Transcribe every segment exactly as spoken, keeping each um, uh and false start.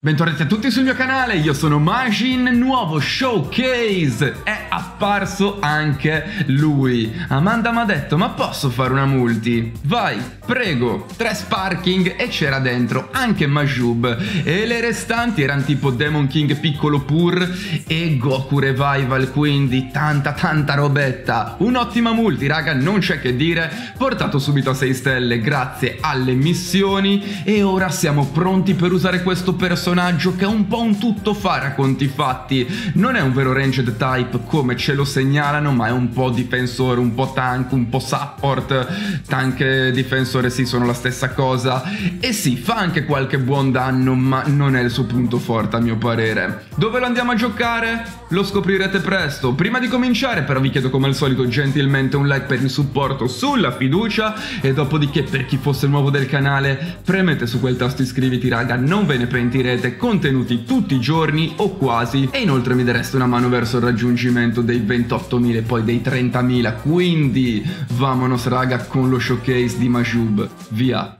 Bentornati a tutti sul mio canale, io sono Majin, nuovo showcase, è apparso anche lui. Amanda mi ha detto, ma posso fare una multi? Vai, prego, tre sparking e c'era dentro anche Majub. E le restanti erano tipo Demon King piccolo pur e Goku Revival, quindi tanta tanta robetta. Un'ottima multi raga, non c'è che dire, portato subito a sei stelle grazie alle missioni e ora siamo pronti per usare questo personaggio che è un po' un tuttofare a conti fatti. Non è un vero ranged type come ce lo segnalano, ma è un po' difensore, un po' tank, un po' support. Tank e difensore sì, sono la stessa cosa. E sì, fa anche qualche buon danno, ma non è il suo punto forte a mio parere. Dove lo andiamo a giocare? Lo scoprirete presto. Prima di cominciare però vi chiedo come al solito gentilmente un like per il supporto sulla fiducia e dopodiché per chi fosse nuovo del canale premete su quel tasto iscriviti raga, non ve ne pentirete, contenuti tutti i giorni o quasi e inoltre mi dareste una mano verso il raggiungimento dei ventottomila e poi dei trentamila, quindi vamonos raga con lo showcase di Majub, via!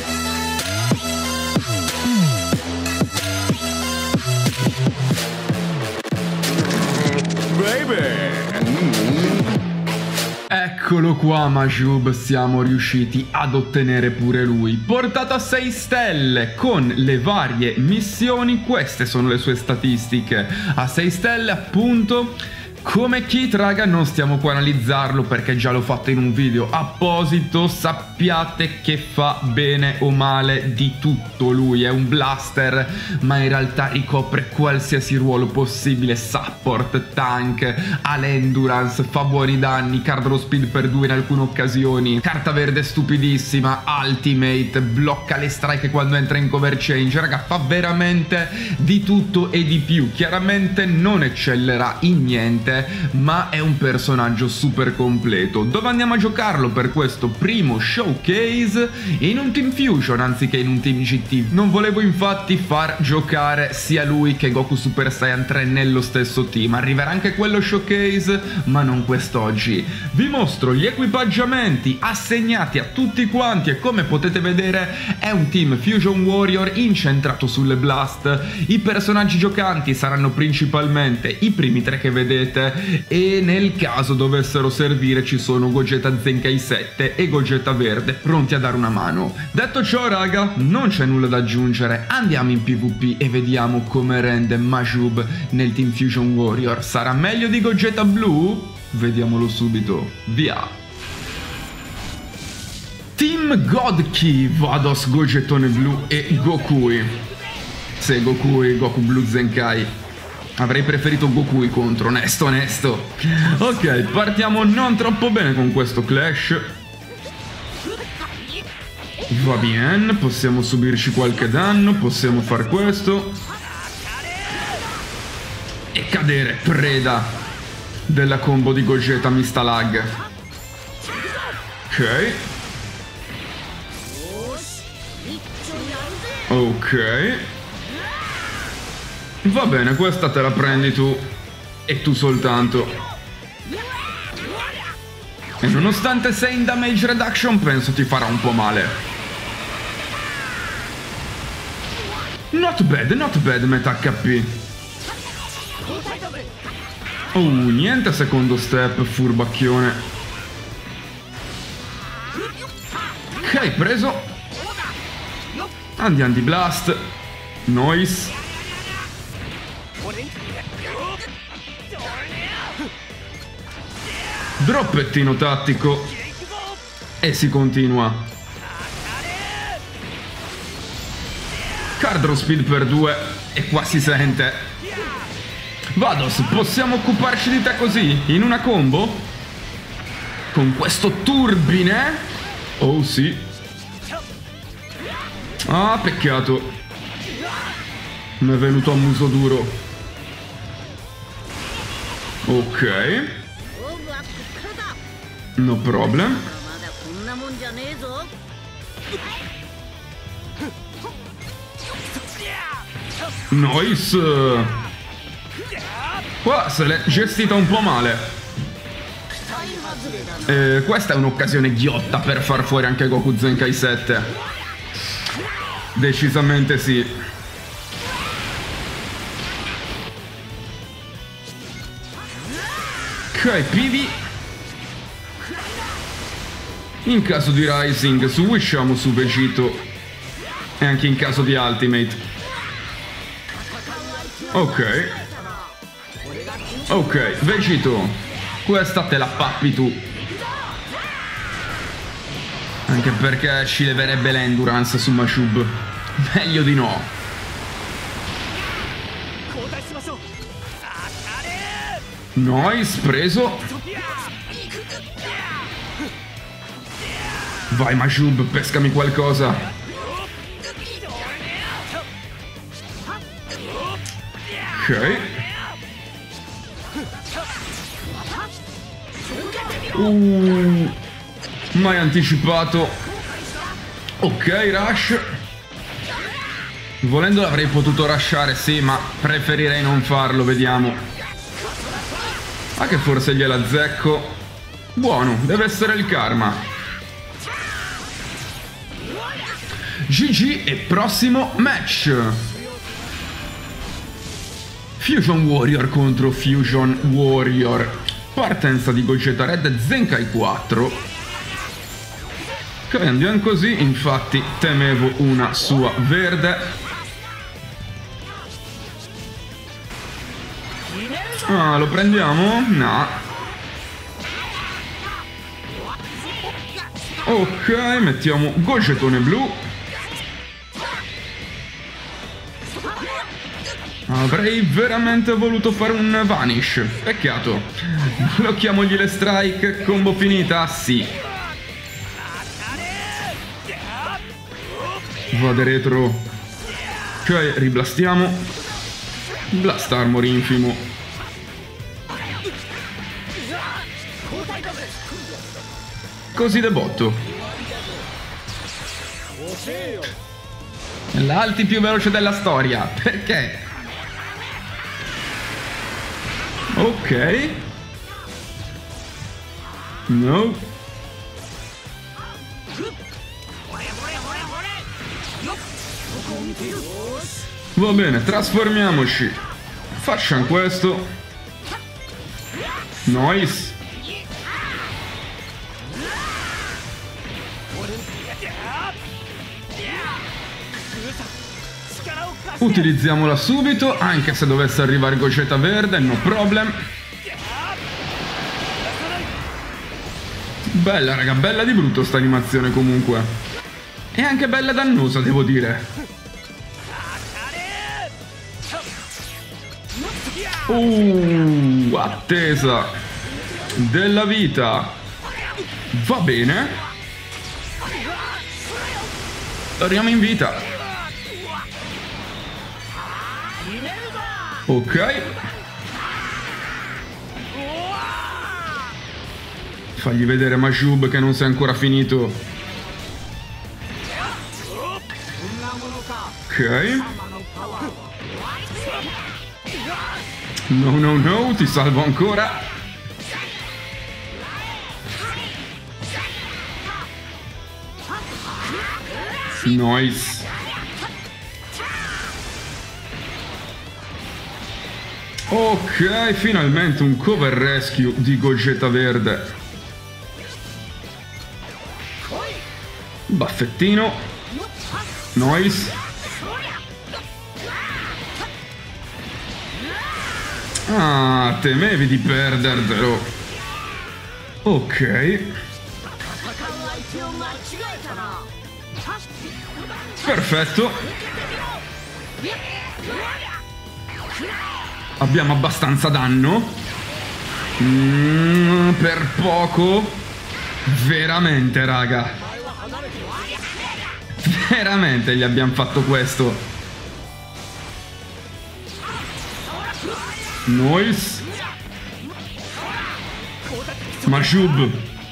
Eccolo qua Majub, siamo riusciti ad ottenere pure lui. Portato a sei stelle con le varie missioni, queste sono le sue statistiche. A sei stelle appunto. Come kit raga non stiamo qua a analizzarlo perché già l'ho fatto in un video apposito, sappiate che fa bene o male di tutto lui, è un blaster ma in realtà ricopre qualsiasi ruolo possibile, support, tank, ha l'endurance, fa buoni danni, card draw speed per due in alcune occasioni, carta verde stupidissima, ultimate, blocca le strike quando entra in cover change, raga fa veramente di tutto e di più, chiaramente non eccellerà in niente ma è un personaggio super completo. Dove andiamo a giocarlo per questo primo showcase? In un Team Fusion anziché in un Team G T. Non volevo infatti far giocare sia lui che Goku Super Saiyan tre nello stesso team. Arriverà anche quello showcase ma non quest'oggi. Vi mostro gli equipaggiamenti assegnati a tutti quanti e come potete vedere è un Team Fusion Warrior incentrato sulle blast. I personaggi giocanti saranno principalmente i primi tre che vedete e nel caso dovessero servire ci sono Gogeta Zenkai sette e Gogeta Verde pronti a dare una mano. Detto ciò raga, non c'è nulla da aggiungere, andiamo in PvP e vediamo come rende Majub nel Team Fusion Warrior. Sarà meglio di Gogeta Blu? Vediamolo subito, via! Team Godki, Vados, Gogetone Blu e Gokui. Se Gokui, Goku Blu Zenkai. Avrei preferito Gokui contro, onesto, onesto. Ok, partiamo non troppo bene con questo clash. Va bene, possiamo subirci qualche danno, possiamo far questo. E cadere, preda della combo di Gogeta Mista Lag. Ok. Ok. Va bene, questa te la prendi tu e tu soltanto. E nonostante sei in damage reduction penso ti farà un po' male. Not bad, not bad metà H P. Oh, niente secondo step, furbacchione. Ok, preso. Andiamo di blast. Noise. Droppettino tattico e si continua. Card draw speed per due e qua si sente. Vados, possiamo occuparci di te così in una combo? Con questo turbine? Oh sì. Ah, peccato. Mi è venuto a muso duro. Ok. No problem. Nice. Qua se l'è gestita un po' male. Eh, questa è un'occasione ghiotta per far fuori anche Goku Zenkai sette. Decisamente sì. Ok, P V. In caso di Rising switchiamo su Vegito. E anche in caso di Ultimate. Ok. Ok, Vegito. Questa te la pappi tu. Anche perché ci leverebbe l'endurance su Mashub. Meglio di no. Nice, preso. Vai Mashub, pescami qualcosa. Ok. Uh, mai anticipato. Ok, rush. Volendo l'avrei potuto rushare, sì, ma preferirei non farlo, vediamo. Ah, che forse gliela azzecco. Buono, deve essere il karma. G G e prossimo match. Fusion Warrior contro Fusion Warrior. Partenza di Gogeta Red e Zenkai quattro. Ok, andiamo così, infatti temevo una sua verde. Ah, lo prendiamo? No. Ok, mettiamo Gogetone blu. Avrei veramente voluto fare un Vanish. Peccato. Blocchiamogli le strike. Combo finita? Sì. Vado retro. Ok, riblastiamo. Blast Armor infimo. Così debotto. L'alti più veloce della storia. Perché? Ok. No. Va bene, trasformiamoci. Facciamo questo. Nice. Utilizziamola subito, anche se dovesse arrivare Gogeta verde, no problem. Bella raga, bella di brutto sta animazione comunque. E anche bella dannosa, devo dire. Uh, attesa della vita. Va bene. Torniamo in vita. Ok. Fagli vedere Mashub che non si è ancora finito. Ok. No, no, no, ti salvo ancora. Nice. Ok, finalmente un cover rescue di Gogeta verde. Baffettino. Nice. Ah, temevi di perdertelo. Ok. Perfetto. Abbiamo abbastanza danno. Mm, per poco. Veramente, raga. Veramente gli abbiamo fatto questo. Nice. Mashub.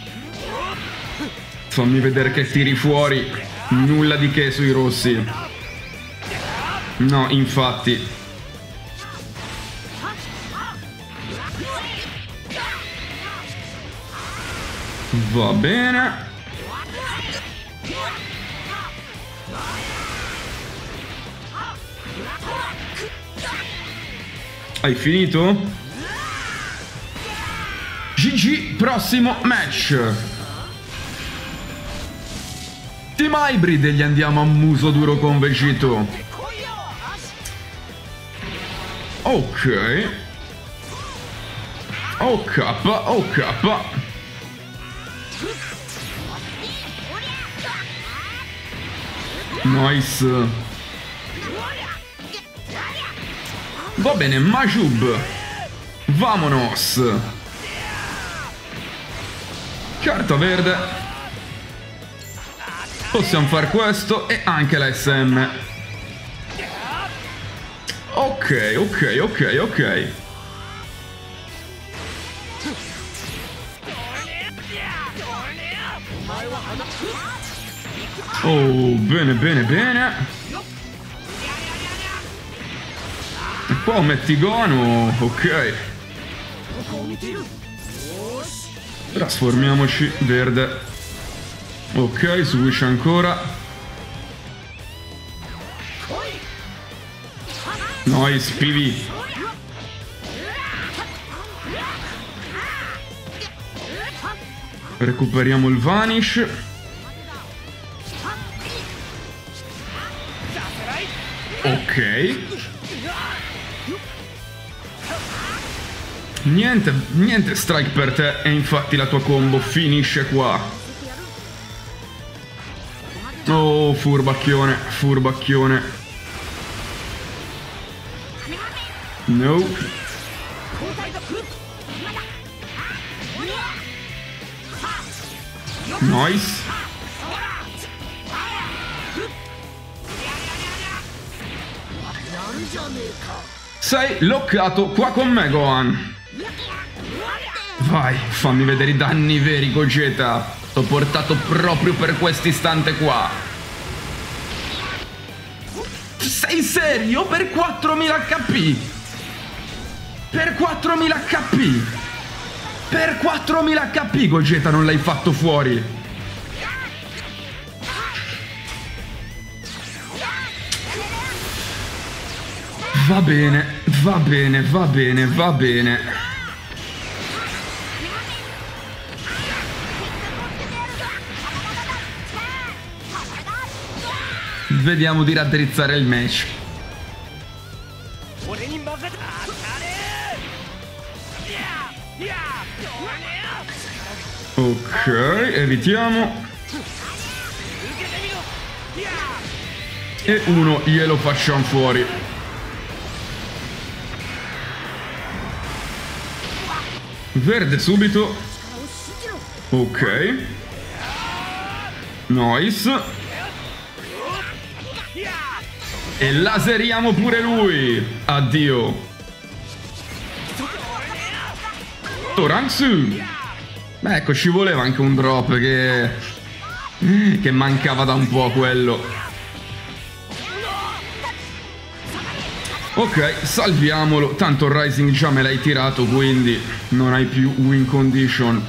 Fammi vedere che tiri fuori. Nulla di che sui rossi. No, infatti. Va bene. Hai finito? G G, prossimo match. Team Hybrid e gli andiamo a muso duro con Vegito. Ok. Ok, ok. Nice. Va bene, Majub. Vamonos. Carta verde. Possiamo fare questo e anche la S M. Ok, ok, ok, ok. Oh, bene, bene, bene. E poi metti Gono. Ok. Trasformiamoci. Verde. Ok, switch ancora. Nice, P V. Recuperiamo il Vanish. Ok. Niente, niente strike per te e infatti la tua combo finisce qua. Oh, furbacchione, furbacchione. No. Nice. Sei loccato qua con me, Gohan. Vai, fammi vedere i danni veri, Gogeta. T'ho portato proprio per questo istante qua. Sei serio? Per quattromila H P? Per quattromila H P? Per quattromila H P, Gogeta, non l'hai fatto fuori. Va bene, va bene, va bene, va bene. Vediamo di raddrizzare il match. Ok, evitiamo. E uno glielo facciamo fuori. Verde subito. Ok. Nice. E laseriamo pure lui. Addio. Toranzu. Beh, ecco, ci voleva anche un drop che... che mancava da un po' quello. Ok, salviamolo. Tanto il Rising già me l'hai tirato, quindi non hai più win condition.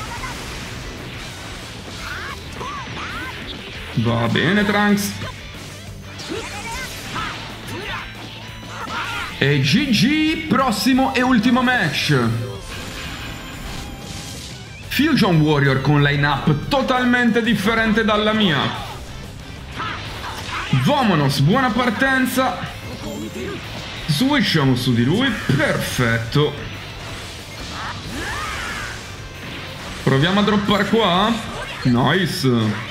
Va bene, Trunks. E G G, prossimo e ultimo match. Fusion Warrior con line-up totalmente differente dalla mia. Vamonos, buona partenza. Switchiamo su di lui, perfetto. Proviamo a droppare qua. Nice.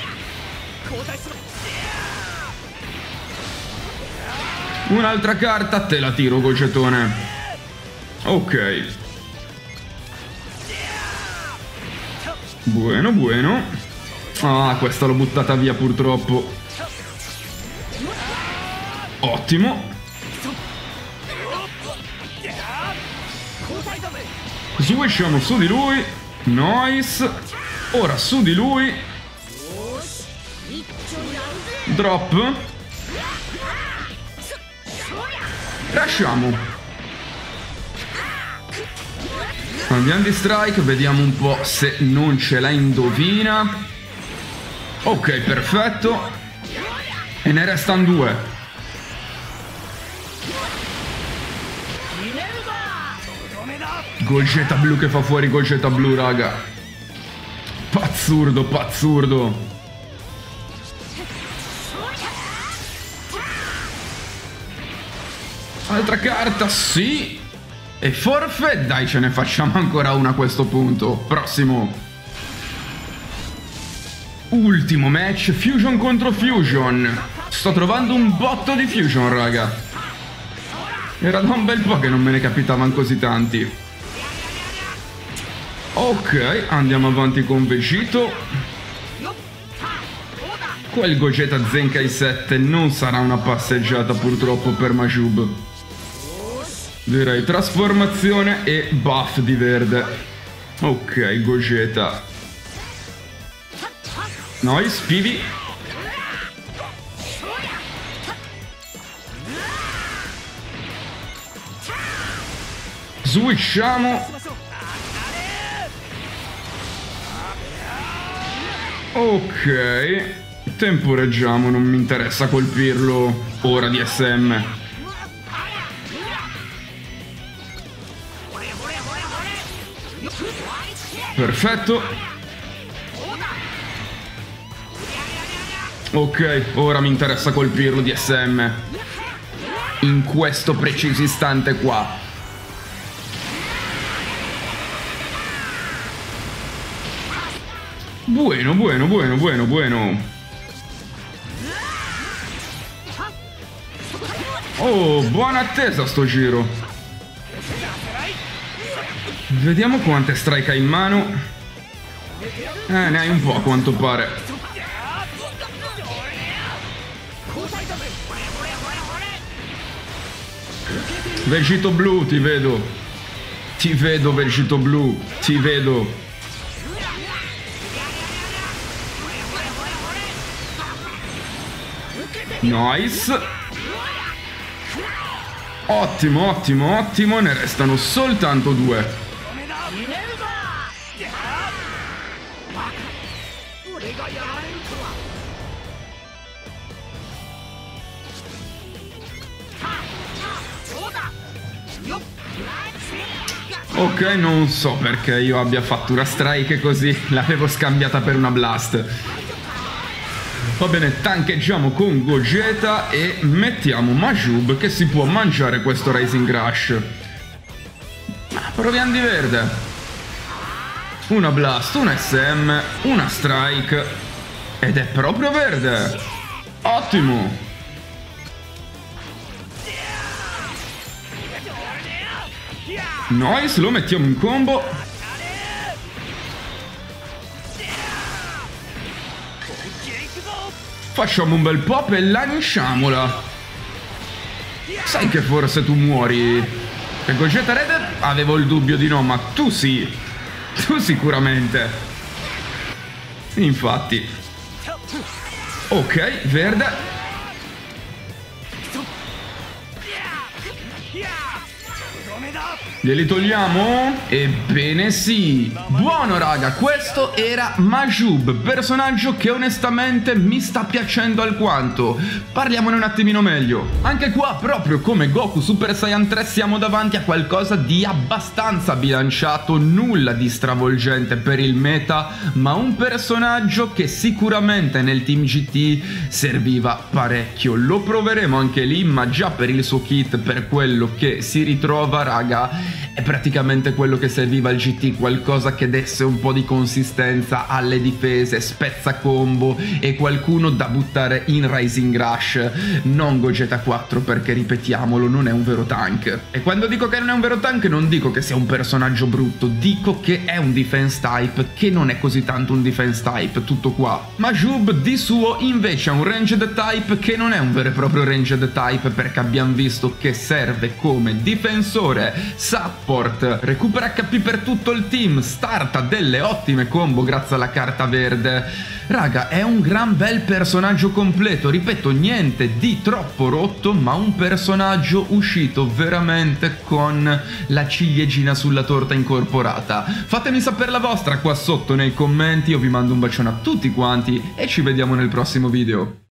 Un'altra carta, te la tiro, Gogetone. Ok. Buono, buono. Ah, questa l'ho buttata via purtroppo. Ottimo. Switchiamo su di lui. Nice. Ora su di lui. Drop. Lasciamo. Andiamo di strike, vediamo un po' se non ce la indovina. Ok, perfetto. E ne restano due. Gogeta blu che fa fuori Gogeta blu, raga. Pazzurdo, pazzurdo. Altra carta, sì. E forfait? Dai, ce ne facciamo ancora una a questo punto. Prossimo. Ultimo match, Fusion contro Fusion. Sto trovando un botto di Fusion, raga. Era da un bel po' che non me ne capitavano così tanti. Ok, andiamo avanti con Vegito. Quel Gogeta Zenkai sette non sarà una passeggiata purtroppo per Majub. Direi trasformazione e buff di verde. Ok, Gogeta. Nice, Pivi. Switchiamo. Ok. Temporeggiamo, non mi interessa colpirlo ora di S M. Perfetto. Ok, ora mi interessa colpirlo di S M. In questo preciso istante qua. Buono, buono, buono, buono, buono. Oh, buona attesa sto giro. Vediamo quante strike ha in mano. Eh, ne hai un po' a quanto pare. Vegito blu, ti vedo. Ti vedo, Vegito blu. Ti vedo. Nice. Ottimo, ottimo, ottimo. Ne restano soltanto due. Ok, non so perché io abbia fatto una strike così. L'avevo scambiata per una blast. Va bene, tancheggiamo con Gogeta e mettiamo Majub che si può mangiare questo Rising Rush. Proviamo di verde. Una blast, una S M, una strike. Ed è proprio verde. Ottimo. Nice, lo mettiamo in combo. Facciamo un bel pop e lanciamola. Sai che forse tu muori. E Gogeta Red? Avevo il dubbio di no, ma tu sì. Tu sicuramente. Infatti. Ok, verde. Glieli togliamo? Ebbene sì. Buono raga, questo era Majub, personaggio che onestamente mi sta piacendo alquanto. Parliamone un attimino meglio. Anche qua, proprio come Goku Super Saiyan tre, siamo davanti a qualcosa di abbastanza bilanciato, nulla di stravolgente per il meta, ma un personaggio che sicuramente nel Team G T serviva parecchio. Lo proveremo anche lì, ma già per il suo kit, per quello che si ritrova raga, è praticamente quello che serviva al G T, qualcosa che desse un po' di consistenza alle difese, spezza combo e qualcuno da buttare in Rising Rush. Non Gogeta quattro perché, ripetiamolo, non è un vero tank. E quando dico che non è un vero tank non dico che sia un personaggio brutto, dico che è un defense type che non è così tanto un defense type, tutto qua. Majub di suo invece ha un ranged type che non è un vero e proprio ranged type, perché abbiamo visto che serve come difensore, support, recupera H P per tutto il team, starta delle ottime combo grazie alla carta verde. Raga, è un gran bel personaggio completo, ripeto, niente di troppo rotto, ma un personaggio uscito veramente con la ciliegina sulla torta incorporata. Fatemi sapere la vostra qua sotto nei commenti, io vi mando un bacione a tutti quanti e ci vediamo nel prossimo video.